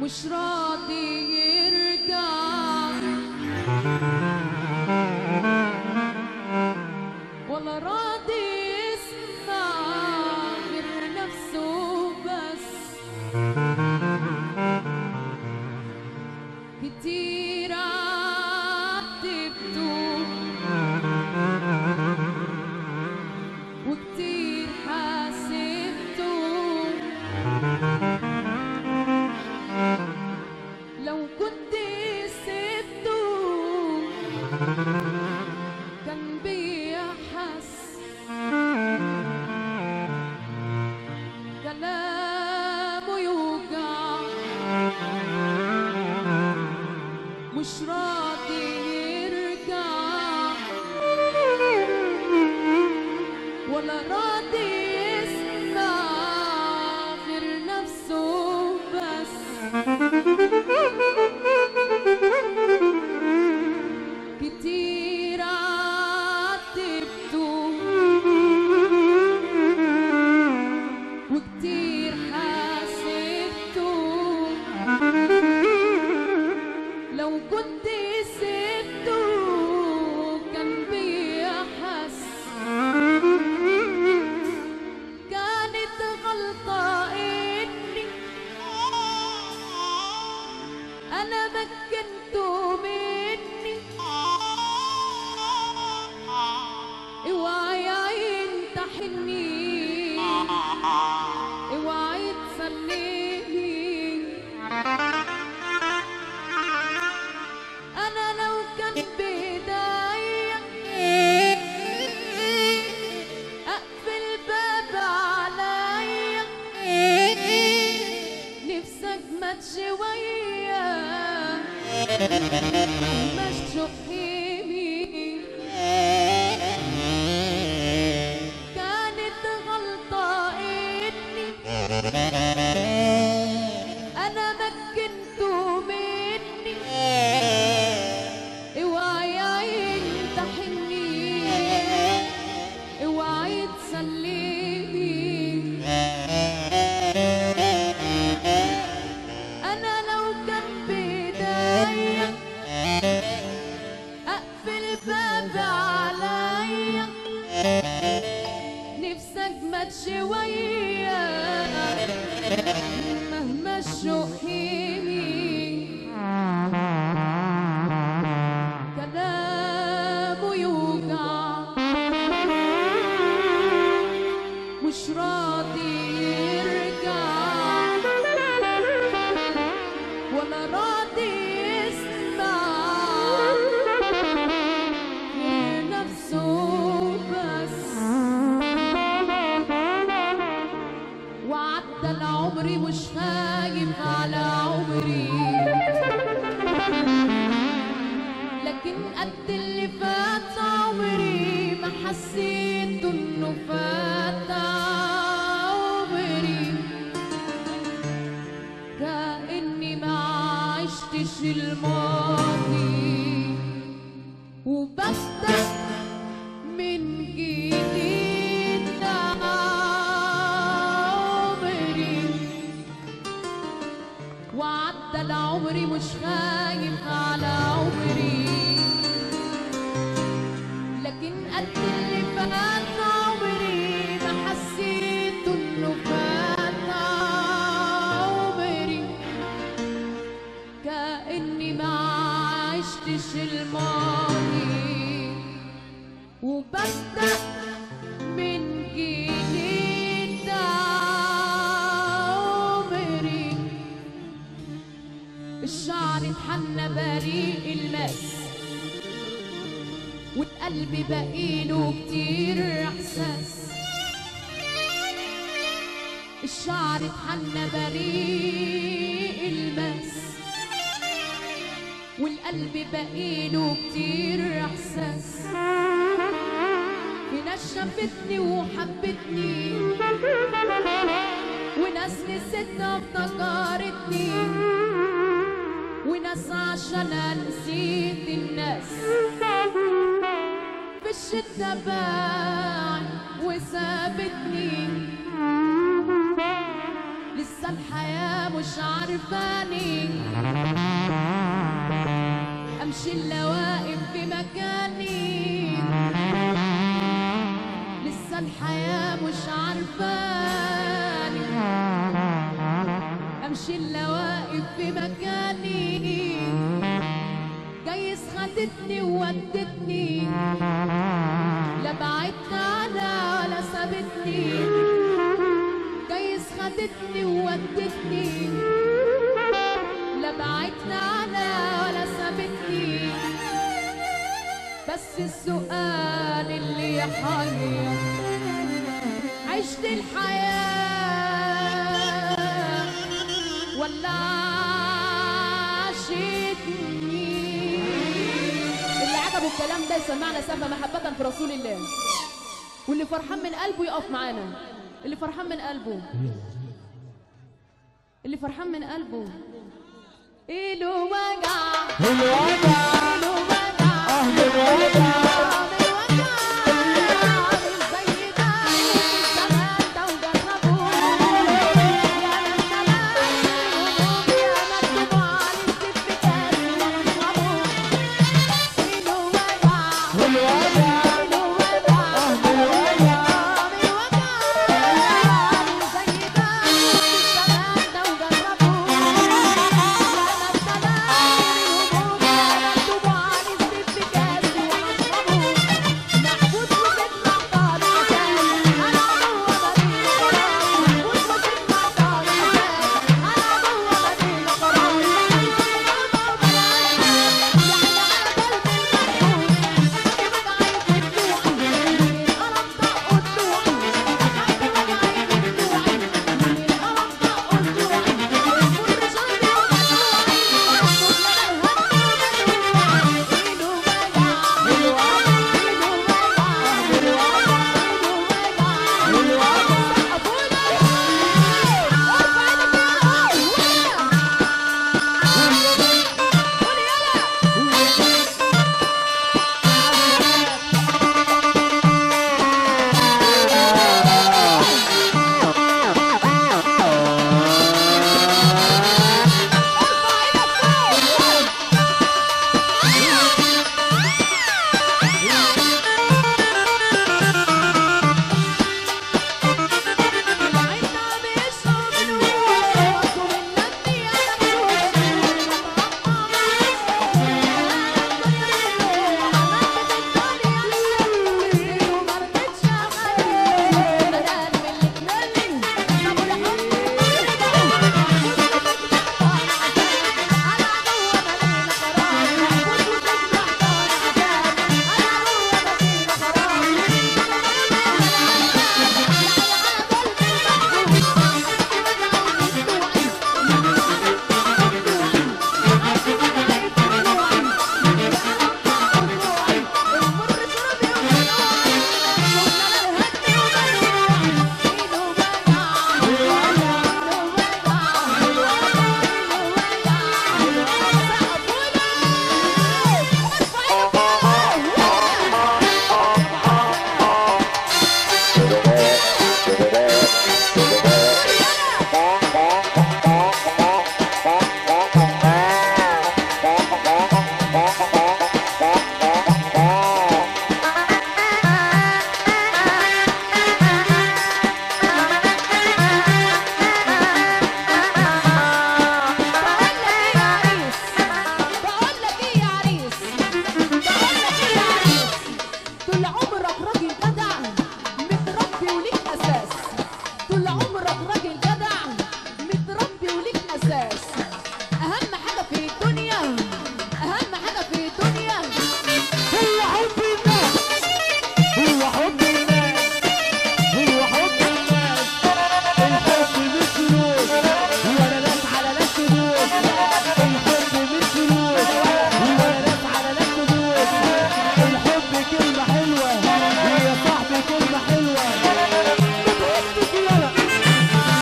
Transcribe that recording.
مش راضي يرجع ولا راضي يسمع غير نفسه بس. كتير عاتبته وكتير حاسبته، لو كنت سبته كان بيحس. كلامه يوجع مش راضي يرجع ولا راضي يسمع غير نفسه بس. كتير عاتبته وكتير حاسبته، لو كنت سبته كان بيحس. كانت غلطة إني أنا مكنته مني. اوعي يا عين تحني، اوعي تسليني. أنا لو كان بإيديا أقفل باب عليا، نفسي أجمد شوية مش تشوفيني. كانت غلطة إني أنا مكنته مني. اوعي يا عين تحني، اوعي تسليني. أنا لو كان بإيديا أقفل باب عليا، نفسي أجمد شوية مهما الشوق يميل. كلامه يوجع مش راضي يرجع ولا راضي يسمع غير نفسه بس. وعدى العمر مش خايف على عمري، لكن قد اللي فات عمري ما حسيت انه فات عمري. كأني ما عشتش الماضي وببدأ من جديد عمري. وعدى العمر مش خايف على عمري، لكن قد اللي فات عمري ما حسيت انه فات عمري. كأني ما عشتش الماضي وببدأ من جديد عمري. الشعر اتحنى بريء الماس والقلب بقيله كتير احساس. الشعر اتحنى بريء الماس والقلب بقيله كتير احساس. في ناس شافتني وحبتني وناس نسيتها افتكرتني، وناس عشان نسيت الناس. في الشتا باعت وسابتني، لسه لسه الحياة مش عارفاني، امشي الا واقف في مكاني. لسه الحياة مش عارفاني، امشي الا واقف في مكاني. جايز خدتني وودتني، لا بعدت عنها ولا سابتني. جايز خدتني وودتني، لا بعدت عنها ولا سابتني. بس السؤال اللي يحير، عشت الحياة ولا عاشتني؟ اللي عجبه الكلام ده يسمعنا سقفة محبة في رسول الله، واللي فرحان من قلبه يقف معانا. اللي فرحان من قلبه، اللي فرحان من قلبه. إيه له وجع